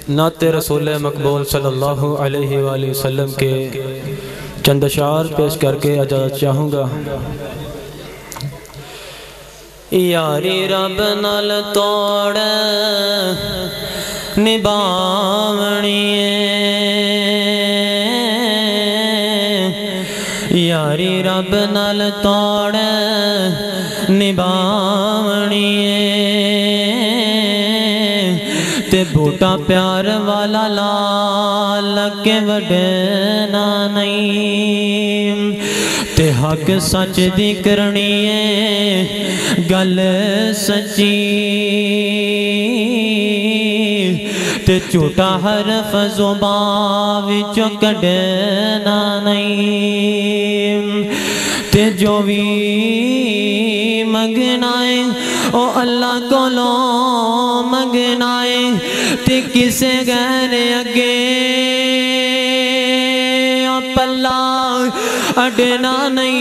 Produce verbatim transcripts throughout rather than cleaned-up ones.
نعت رسول مقبول صلی اللہ علیہ وآلہ وسلم کے چند اشعار پیش کر کے اجازت چاہوں گا۔ یاری رب نال توڑ نبھاونی یاری رب نال توڑ نبھاونی تے بوٹا پیار والا لال کے وڈنا نہیں تے حق سچ دی کرنی ہے گل سچی تے جھوٹا حرف زبان وچوں کڈنا نہیں تے جو بھی منگنا ہے او اللہ کولوں منگنا ہے تے کسے غیر اگے او پلہ اڈنا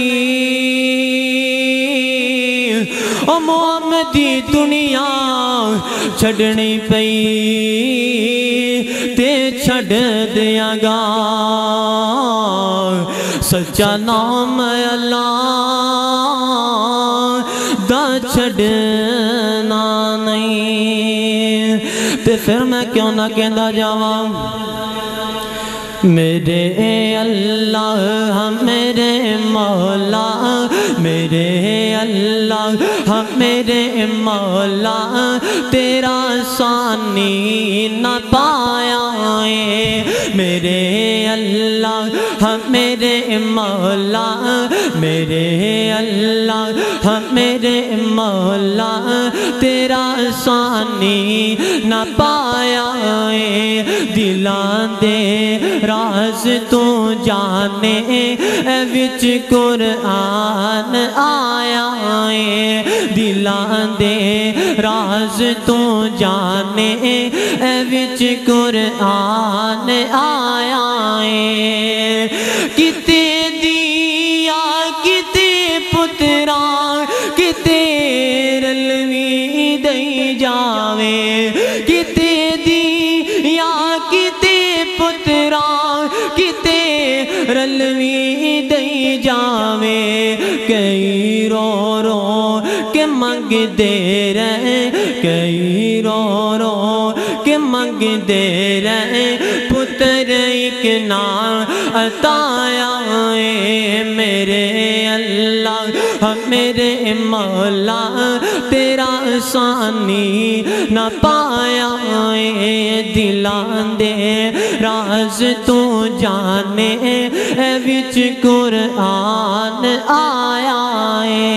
نہیں او محمدی دنیا چھڑنی پئی تے چھڑ دیا گا سچا نام اللہ دا چھڑنا نہیں تے پھر میں کیوں نہ کہندا جاواں میرے اللہ میرے مولا میرے اللہ میرے مولا تیرا ثانی نہ پایا ہے میرے اللہ میرے مولا میرے اللہ میرے مولا تیرا ثانی نہ پایا ہے دلاں دے راز تو جانے اے وچ قرآن آیا ہے دلاں دے راز تو جانے اے وچ قرآن آیا ہے کتے دیا کتے پترا کتے رلوی دئی جاوے کتے دیا کتے پترا کتے رلوی دئی جاوے کئی رو رو کہ منگ دے رہے کئی رو رو کہ منگ دے رہے پتر ایک نام عطایا ہے میرے اللہ میرے مولا تیرا ثانی نہ پایا ہے دلاں دے راز تو جانے اے وچ قرآن آیا ہے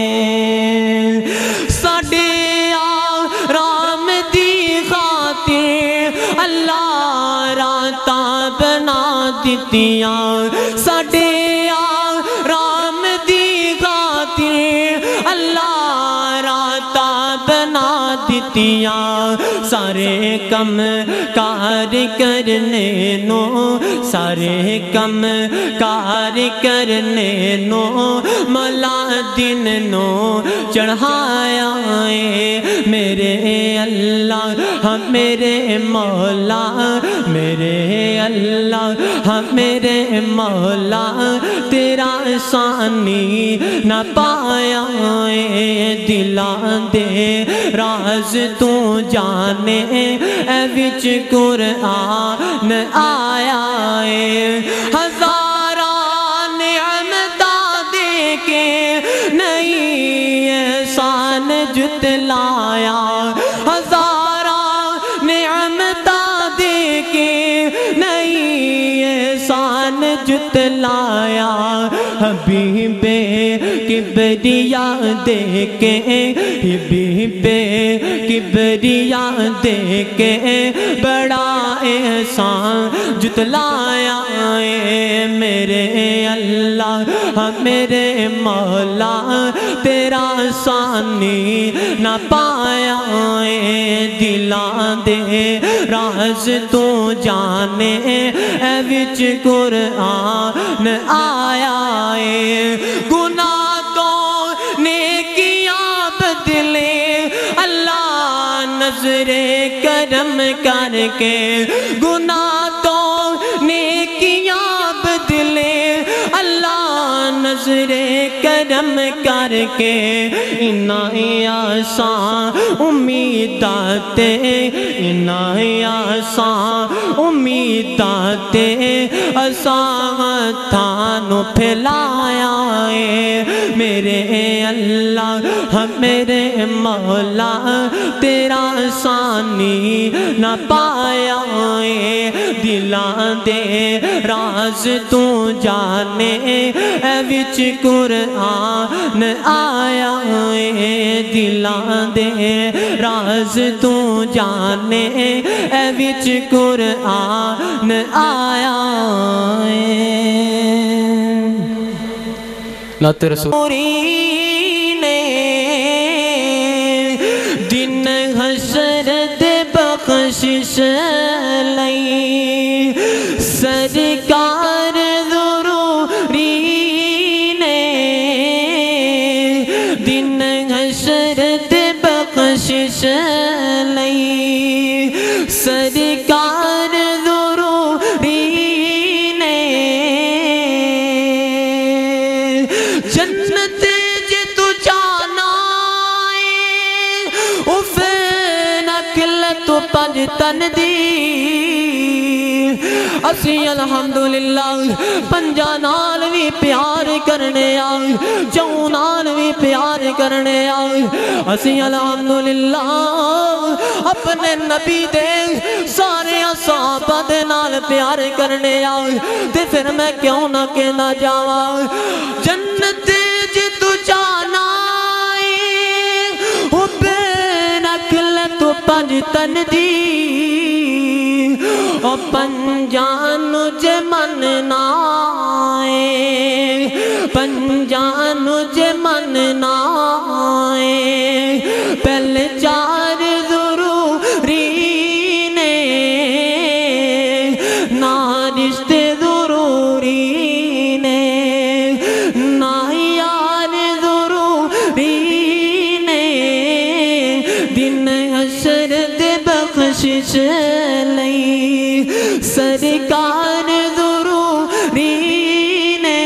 ساڈے آرام دی خاطر اللہ راتاں بنا دتیاں ساڈے آرام دی خاطر اللہ راتاں بنا دتیاں سارے کم کار کرنے نو سارے کم کار کرنے نو ملا دن نو چڑھایا ہے میرے اللہ میرے مولا میرے اللہ میرے مولا تیرا ثانی نہ پایا ہے دلاں دے راز تو جانے اے وچ قرآن آیا ہے ہزاراں نعمتاں دے کے نہیں احسان جتلایا ہزاراں نعمتاں دے کے نہیں احسان جتلایا حبیب کبریا دے کے حبیب کبریا دے کے بڑا احسان جتلایا ہے میرے اللہ میرے مولا تیرا ثانی نہ پایا ہے دلاں دے راز تو جانے اے وچ قرآن آیا ہے گناہ تو نیکیاں بدلے اللہ نظر کر کرم کر کے گناہ تو نیکیاں بدلے اللہ نظر کرم کر کے انہیں آسان امیداتے انہیں آسان امیداتے آسان تھانو پھیلایا ہے میرے اللہ میرے مولا تیرا آسانی نہ پایا ہے دلان دے راز تو جانے اے وچ قرآن آیا ہے دلان دے راز تو جانے اے وچ قرآن آیا ہے نعت رسول دن حشر دے بخشش لئی سرکار ضروری نے دن حشر دے بخشش لئی سرکار ضروری نے جنت جے تو جانا اف نکل تو پنج تن دی اسی الحمدللہ پنجا نال بھی پیار کرنے آئے چون نال بھی پیار کرنے آئے اسی الحمدللہ اپنے نبی دے سارے صحابہ دے نال پیار کرنے آئے تے پھر میں کیوں نہ کہنا جاوا جنت جے تو جانا او بے نکل تو پنج تن دی او پنجانو جے من نائے پنجانو جے من نائے پہلے چار ضروری نے نا رشتے ضروری نے نا یار ضروری نے دن حشر دے بخشش لئی سرکار ضروری نے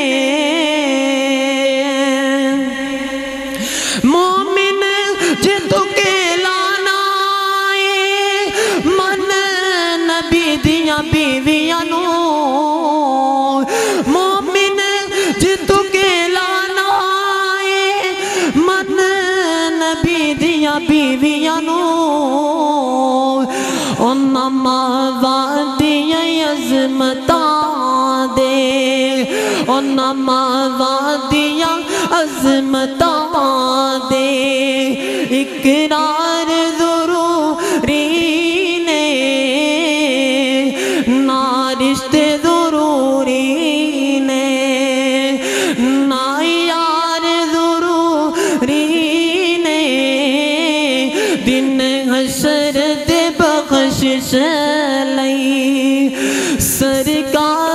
مومن جتو کے لانا من نبی دیا بیویاں نو مومن جتو کے لانا من نبی دیا بیویاں نو انہاں ماں دیا عظمتاں دے انہاں ماں دیا عظمتاں دے اقرار ضروری نے نا رشتے ضروری نے نا یار ضروری نے دن حشر دے بخشش لئی سرکار